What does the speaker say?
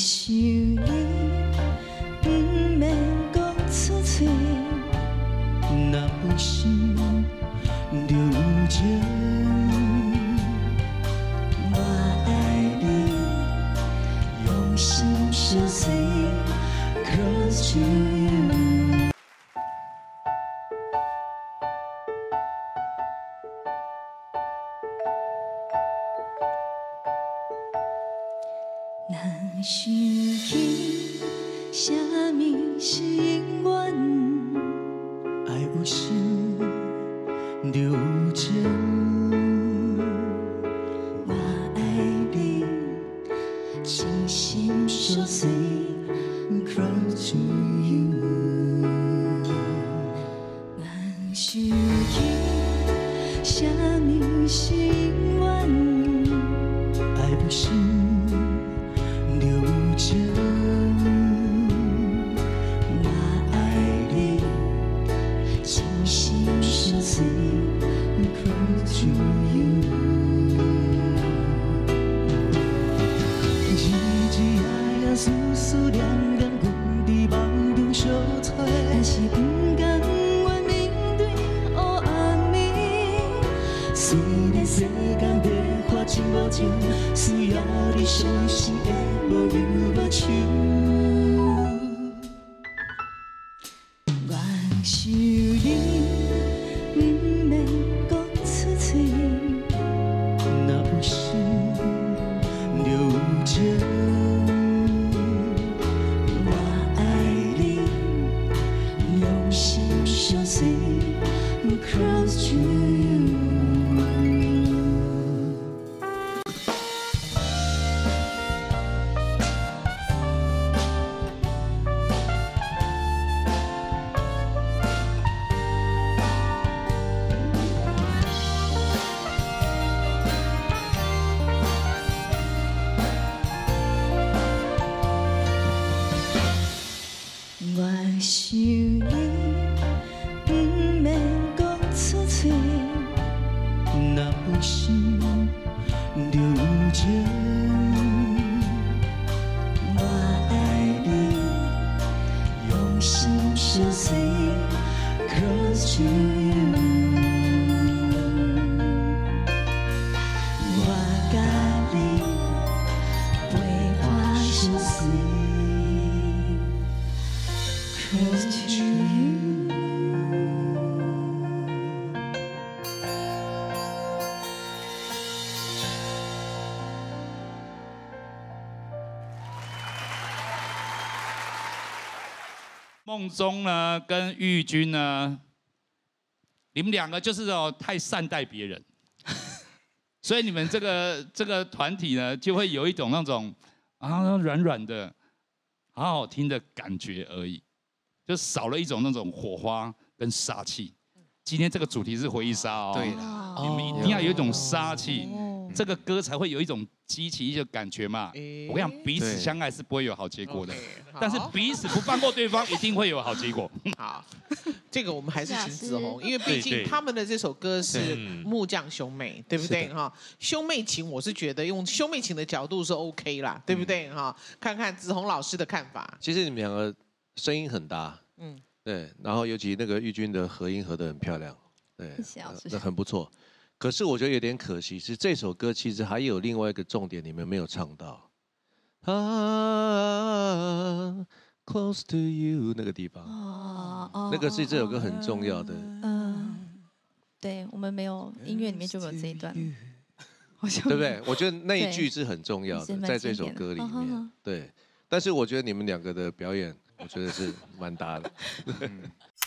想你，不免讲出嘴。若有心，就有情。我爱你，用心相随 ，Close to you。 若想起什么是永远，爱有心就有情。我爱你，真心相随 ，Close to you。若想起什么是永远，爱有心。 我爱你，真心相随 ，Close to you。日日夜夜思思念念，阮伫梦中相找，但是不甘愿面对黑暗暝。虽然世间变化真无情，需要你相信的无忧无愁。 我想你，不免讲出嘴。若有心，就有情。我爱你，用心相随 ，Close to you。 我想你，不免讲出嘴。若有心，就有情。我爱你，用心相随 ，Close to you。我甲你陪伴相随。 Close to you。 梦中呢，跟玉君呢，你们两个就是太善待别人，所以你们这个团体呢，就会有一种那种软软的、好好听的感觉而已。 就少了一种那种火花跟杀气。今天这个主题是回忆杀哦， 对你们一定要有一种杀气，这个歌才会有一种激起的感觉嘛。我跟你讲，彼此相爱是不会有好结果的，但是彼此不放过对方，一定会有好结果。 好，这个我们还是请子红，因为毕竟他们的这首歌是木匠兄妹，对不对哈？兄妹情，我是觉得用兄妹情的角度是 OK 啦，对不对哈？看看子红老师的看法。 其实你们两个。 声音很搭，对，然后尤其那个玉君的和音和得很漂亮，对，那很不错。可是我觉得有点可惜，是这首歌其实还有另外一个重点，你们没有唱到。Close to you 那个地方，那个是这首歌很重要的。 对我们没有音乐里面就没有这一段， 对不对？我觉得那一句是很重要的，在这首歌里面，对。但是我觉得你们两个的表演。 我觉得是蛮搭的。